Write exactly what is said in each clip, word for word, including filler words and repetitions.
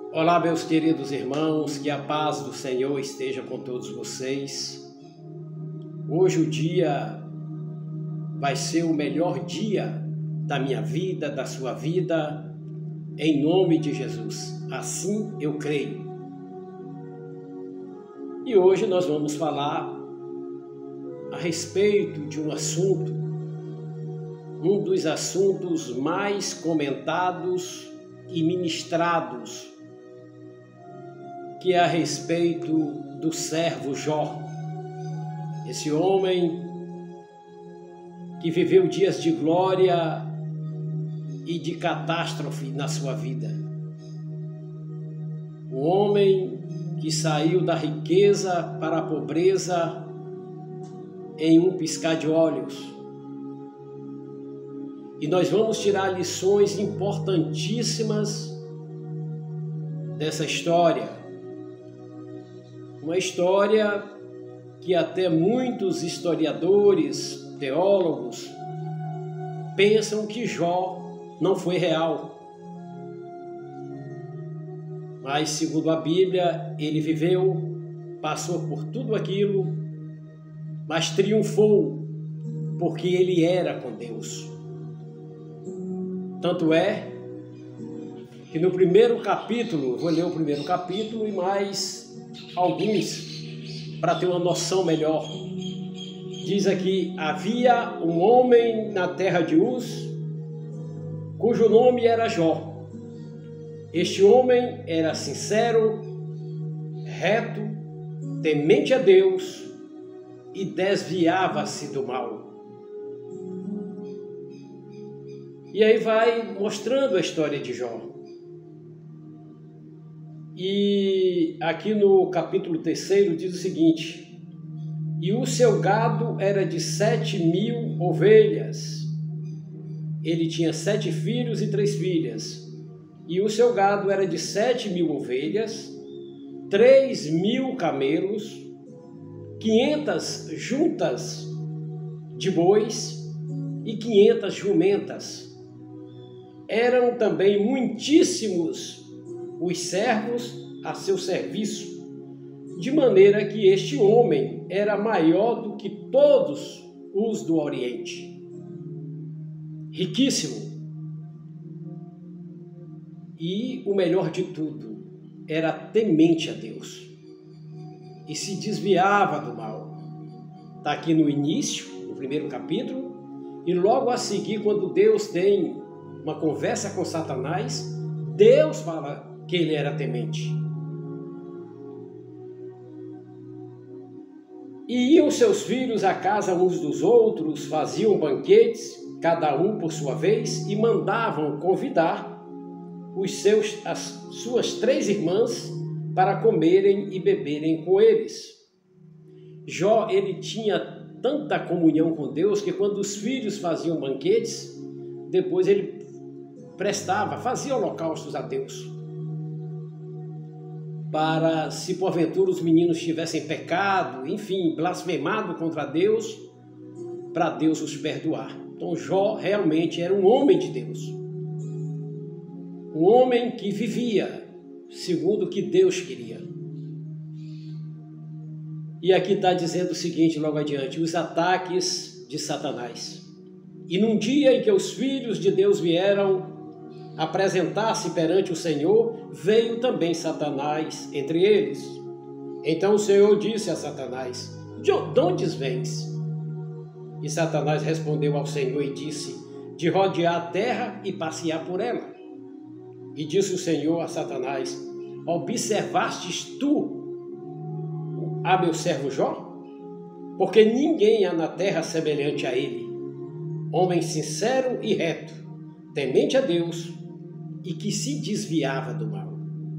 Olá, meus queridos irmãos, que a paz do Senhor esteja com todos vocês. Hoje o dia vai ser o melhor dia da minha vida, da sua vida, em nome de Jesus. Assim eu creio. E hoje nós vamos falar a respeito de um assunto, um dos assuntos mais comentados e ministrados, que é a respeito do servo Jó, esse homem que viveu dias de glória e de catástrofe na sua vida. Um homem que saiu da riqueza para a pobreza em um piscar de olhos. E nós vamos tirar lições importantíssimas dessa história. Uma história que até muitos historiadores, teólogos, pensam que Jó não foi real. Mas, segundo a Bíblia, ele viveu, passou por tudo aquilo, mas triunfou porque ele era com Deus. Tanto é que no primeiro capítulo, vou ler o primeiro capítulo e mais alguns para ter uma noção melhor. Diz aqui: havia um homem na terra de Uz, cujo nome era Jó. Este homem era sincero, reto, temente a Deus e desviava-se do mal. E aí vai mostrando a história de Jó. E aqui no capítulo terceiro diz o seguinte: e o seu gado era de sete mil ovelhas. Ele tinha sete filhos e três filhas. E o seu gado era de sete mil ovelhas, três mil camelos, quinhentas juntas de bois e quinhentas jumentas. Eram também muitíssimos os servos a seu serviço, de maneira que este homem era maior do que todos os do Oriente. Riquíssimo. E o melhor de tudo, era temente a Deus e se desviava do mal. Está aqui no início, no primeiro capítulo, e logo a seguir, quando Deus tem uma conversa com Satanás, Deus fala que ele era temente. E iam seus filhos à casa uns dos outros, faziam banquetes, cada um por sua vez, e mandavam convidar os seus, as suas três irmãs para comerem e beberem com eles. Jó, ele tinha tanta comunhão com Deus que quando os filhos faziam banquetes, depois ele prestava, fazia holocaustos a Deus, para, se porventura os meninos tivessem pecado, enfim, blasfemado contra Deus, para Deus os perdoar. Então Jó realmente era um homem de Deus, um homem que vivia segundo o que Deus queria. E aqui está dizendo o seguinte logo adiante: os ataques de Satanás. E num dia em que os filhos de Deus vieram apresentar-se perante o Senhor, veio também Satanás entre eles. Então o Senhor disse a Satanás: de onde vens? E Satanás respondeu ao Senhor e disse: de rodear a terra e passear por ela. E disse o Senhor a Satanás: observastes tu a meu servo Jó? Porque ninguém há na terra semelhante a ele, homem sincero e reto, temente a Deus e que se desviava do mal.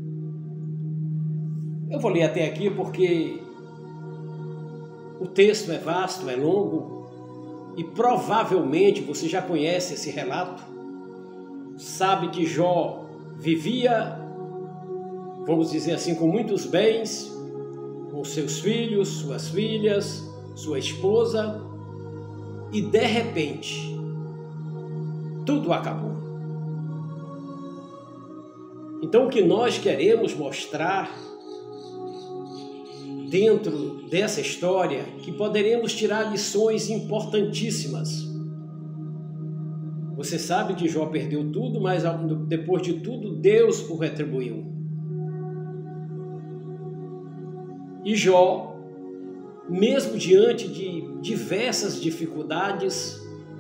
Eu vou ler até aqui porque o texto é vasto, é longo, e provavelmente você já conhece esse relato, sabe que Jó vivia, vamos dizer assim, com muitos bens, com seus filhos, suas filhas, sua esposa, e de repente tudo acabou. Então, o que nós queremos mostrar dentro dessa história, que poderemos tirar lições importantíssimas. Você sabe que Jó perdeu tudo, mas depois de tudo, Deus o retribuiu. E Jó, mesmo diante de diversas dificuldades,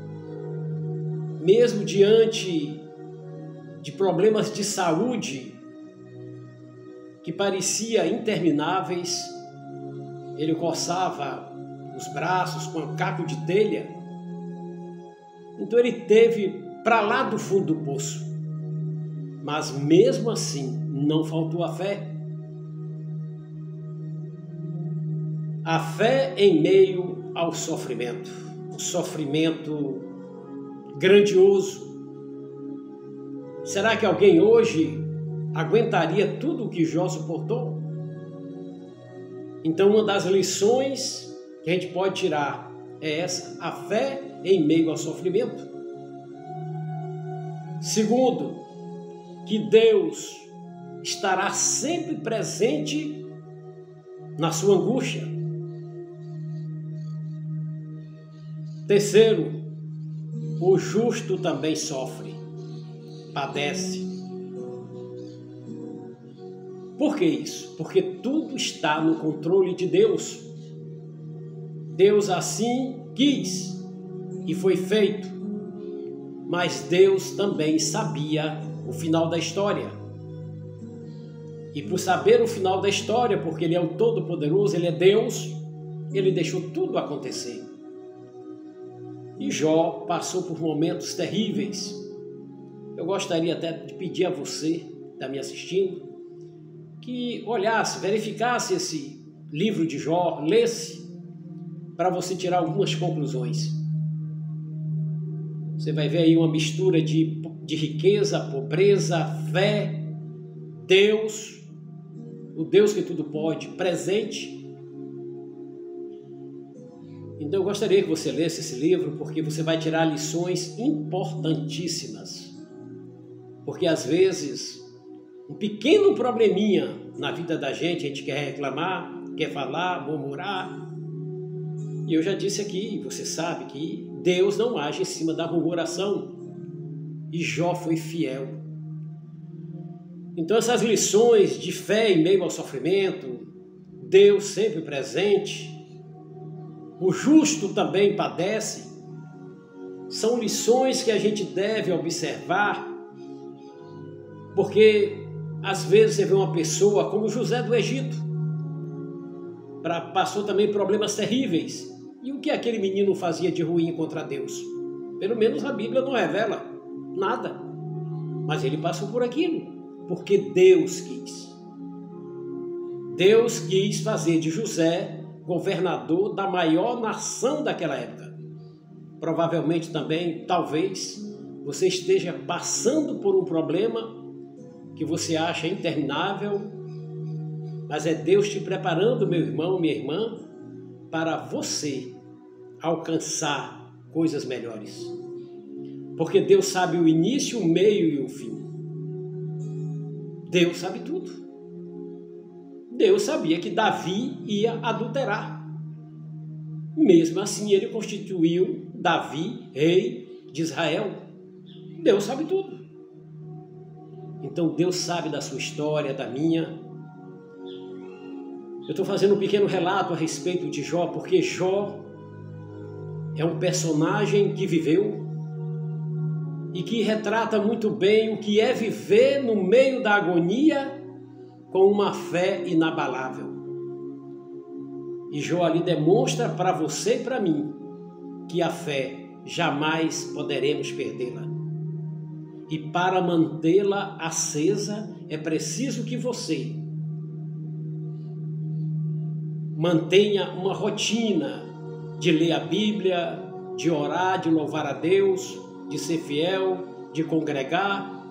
mesmo diante de problemas de saúde que parecia intermináveis, ele coçava os braços com um caco de telha. Então ele teve para lá do fundo do poço. Mas mesmo assim, não faltou a fé. A fé em meio ao sofrimento. O sofrimento grandioso. Será que alguém hoje aguentaria tudo o que Jó suportou? Então, uma das lições que a gente pode tirar é essa: a fé em meio ao sofrimento. Segundo, que Deus estará sempre presente na sua angústia. Terceiro, o justo também sofre, padece. Por que isso? Porque tudo está no controle de Deus. Deus assim quis e foi feito. Mas Deus também sabia o final da história. E por saber o final da história, porque Ele é o Todo-Poderoso, Ele é Deus, Ele deixou tudo acontecer. E Jó passou por momentos terríveis. Eu gostaria até de pedir a você, que está me assistindo, que olhasse, verificasse esse livro de Jó, lesse, para você tirar algumas conclusões. Você vai ver aí uma mistura de, de riqueza, pobreza, fé, Deus, o Deus que tudo pode, presente. Então eu gostaria que você lesse esse livro, porque você vai tirar lições importantíssimas. Porque às vezes um pequeno probleminha na vida da gente, a gente quer reclamar, quer falar, murmurar. E eu já disse aqui, você sabe que Deus não age em cima da murmuração. E Jó foi fiel. Então essas lições de fé em meio ao sofrimento, Deus sempre presente, o justo também padece, são lições que a gente deve observar, porque às vezes você vê uma pessoa como José do Egito, pra, passou também problemas terríveis. E o que aquele menino fazia de ruim contra Deus? Pelo menos a Bíblia não revela nada. Mas ele passou por aquilo, porque Deus quis. Deus quis fazer de José governador da maior nação daquela época. Provavelmente também, talvez, você esteja passando por um problema que você acha interminável, mas é Deus te preparando, meu irmão, minha irmã, para você alcançar coisas melhores. Porque Deus sabe o início, o meio e o fim. Deus sabe tudo. Deus sabia que Davi ia adulterar. Mesmo assim, ele constituiu Davi rei de Israel. Deus sabe tudo. Então Deus sabe da sua história, da minha. Eu estou fazendo um pequeno relato a respeito de Jó, porque Jó é um personagem que viveu e que retrata muito bem o que é viver no meio da agonia com uma fé inabalável. E Jó ali demonstra para você e para mim que a fé jamais poderemos perdê-la. E para mantê-la acesa é preciso que você mantenha uma rotina de ler a Bíblia, de orar, de louvar a Deus, de ser fiel, de congregar,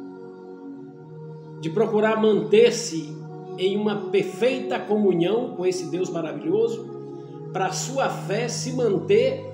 de procurar manter-se em uma perfeita comunhão com esse Deus maravilhoso, para a sua fé se manter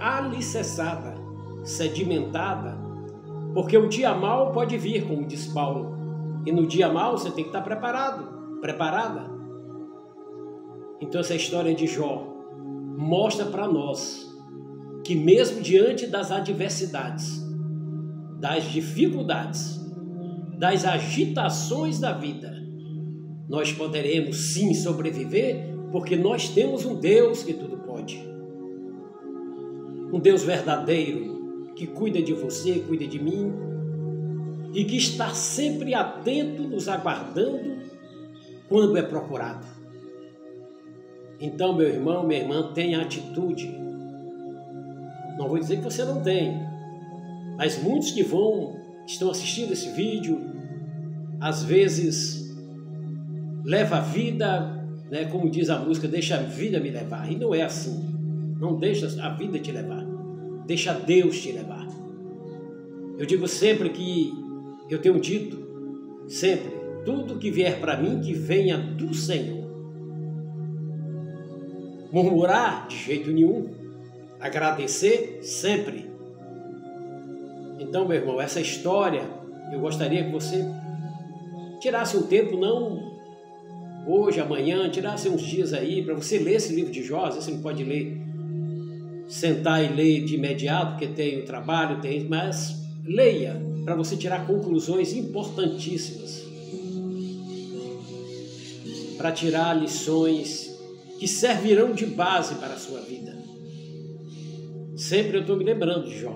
alicerçada, sedimentada, porque o dia mau pode vir, como diz Paulo, E no dia mau você tem que estar preparado, preparada. Então essa história de Jó mostra para nós que mesmo diante das adversidades, das dificuldades, das agitações da vida, nós poderemos sim sobreviver, porque nós temos um Deus que tudo pode. Um Deus verdadeiro, que cuida de você, cuida de mim, e que está sempre atento, nos aguardando quando é procurado. Então, meu irmão, minha irmã, tenha atitude. Não vou dizer que você não tem, mas muitos que vão, estão assistindo esse vídeo, às vezes leva a vida, né, como diz a música, deixa a vida me levar. E não é assim. Não deixa a vida te levar. Deixa Deus te levar. Eu digo sempre que, eu tenho dito, sempre, tudo que vier para mim, que venha do Senhor. Murmurar, de jeito nenhum. Agradecer, sempre. Então, meu irmão, essa história, eu gostaria que você tirasse um tempo, não hoje, amanhã, tirasse uns dias aí, para você ler esse livro de Jó. Às vezes você não pode ler, sentar e ler de imediato, porque tem o trabalho, tem, mas leia, para você tirar conclusões importantíssimas. Para tirar lições que servirão de base para a sua vida. Sempre eu estou me lembrando de Jó.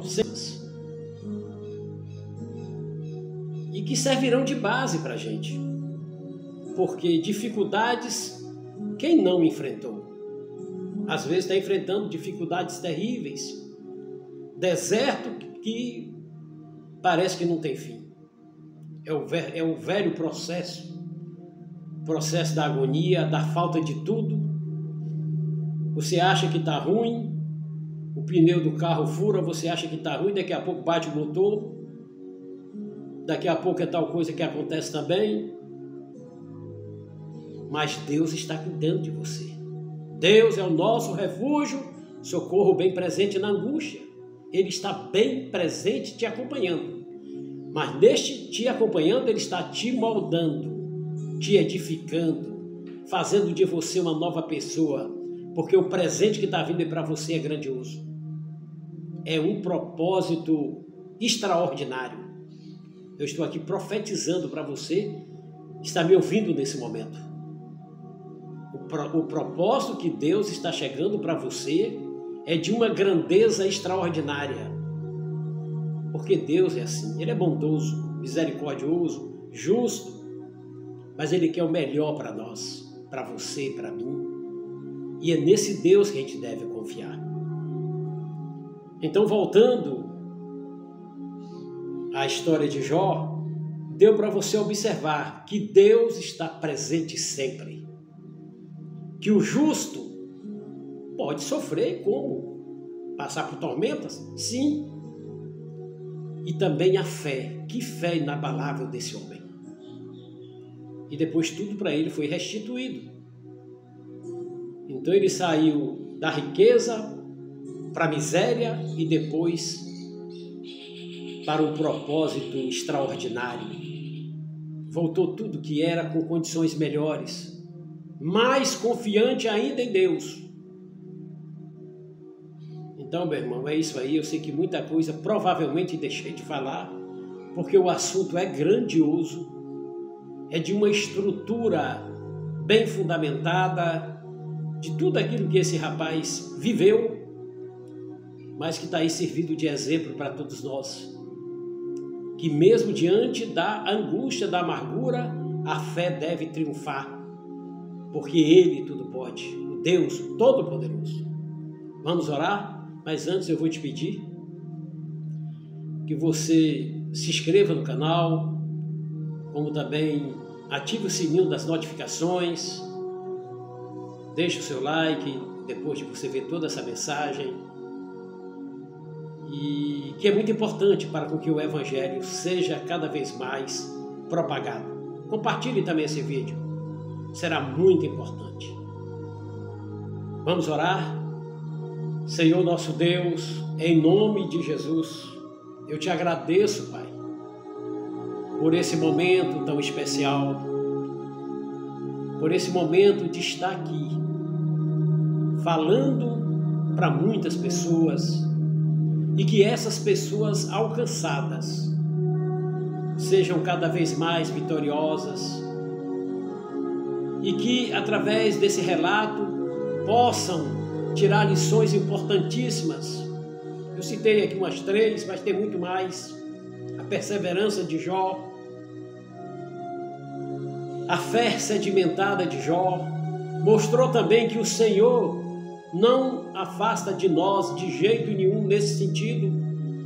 E que servirão de base para a gente. Porque dificuldades, quem não enfrentou? Às vezes está enfrentando dificuldades terríveis. Deserto que parece que não tem fim. É o, ver, é o velho processo. Processo da agonia, da falta de tudo. Você acha que está ruim, o pneu do carro fura, você acha que está ruim, daqui a pouco bate o motor, daqui a pouco é tal coisa que acontece também. Mas Deus está cuidando de você. Deus é o nosso refúgio, socorro bem presente na angústia. Ele está bem presente te acompanhando. Mas neste te acompanhando, Ele está te moldando, te edificando, fazendo de você uma nova pessoa. Porque o presente que está vindo para você é grandioso. É um propósito extraordinário. Eu estou aqui profetizando para você, está me ouvindo nesse momento. O, pro, o propósito que Deus está chegando para você é de uma grandeza extraordinária. Porque Deus é assim, Ele é bondoso, misericordioso, justo, mas Ele quer o melhor para nós, para você e para mim. E é nesse Deus que a gente deve confiar. Então, voltando à história de Jó, deu para você observar que Deus está presente sempre. Que o justo pode sofrer, como? Passar por tormentas? Sim. E também a fé. Que fé inabalável desse homem. E depois tudo para ele foi restituído. Então ele saiu da riqueza para a miséria e depois para um propósito extraordinário. Voltou tudo que era com condições melhores, mais confiante ainda em Deus. Então, meu irmão, é isso aí. Eu sei que muita coisa provavelmente deixei de falar, porque o assunto é grandioso, é de uma estrutura bem fundamentada, de tudo aquilo que esse rapaz viveu, mas que está aí servido de exemplo para todos nós. Que mesmo diante da angústia, da amargura, a fé deve triunfar, porque Ele tudo pode, o Deus Todo-Poderoso. Vamos orar? Mas antes eu vou te pedir que você se inscreva no canal, como também ative o sininho das notificações, deixe o seu like depois de você ver toda essa mensagem, e que é muito importante para que o Evangelho seja cada vez mais propagado. Compartilhe também esse vídeo, será muito importante. Vamos orar? Senhor nosso Deus, em nome de Jesus, eu te agradeço, Pai, por esse momento tão especial, por esse momento de estar aqui, falando para muitas pessoas, e que essas pessoas alcançadas sejam cada vez mais vitoriosas, e que através desse relato possam tirar lições importantíssimas. Eu citei aqui umas três, mas tem muito mais. A perseverança de Jó, a fé sedimentada de Jó, mostrou também que o Senhor não afasta de nós de jeito nenhum nesse sentido.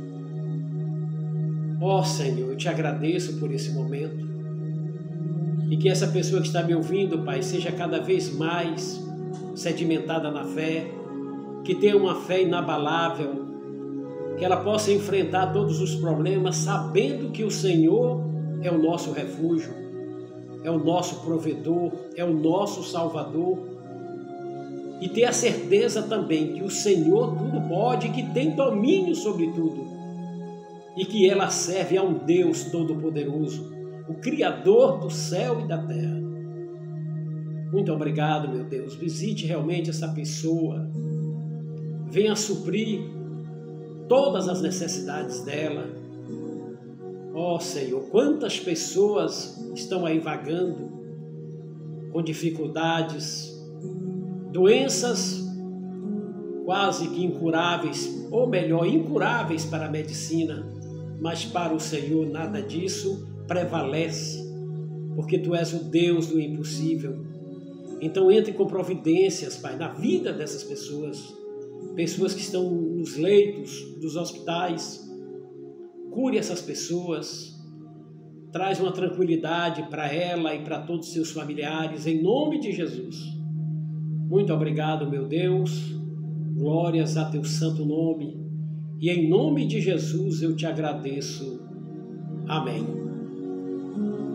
Ó Senhor, eu te agradeço por esse momento, e que essa pessoa que está me ouvindo, Pai, seja cada vez mais sedimentada na fé, que tenha uma fé inabalável, que ela possa enfrentar todos os problemas sabendo que o Senhor é o nosso refúgio, é o nosso provedor, é o nosso Salvador, e ter a certeza também que o Senhor tudo pode, que tem domínio sobre tudo, e que ela serve a um Deus Todo-Poderoso, o Criador do céu e da terra. Muito obrigado, meu Deus. Visite realmente essa pessoa, venha suprir todas as necessidades dela. Ó Senhor, quantas pessoas estão aí vagando com dificuldades, doenças quase que incuráveis, ou melhor, incuráveis para a medicina, mas para o Senhor nada disso prevalece, porque Tu és o Deus do impossível. Então entre com providências, Pai, na vida dessas pessoas, pessoas que estão nos leitos dos hospitais. Cure essas pessoas, traz uma tranquilidade para ela e para todos os seus familiares, em nome de Jesus. Muito obrigado, meu Deus, glórias a Teu santo nome, e em nome de Jesus eu te agradeço. Amém.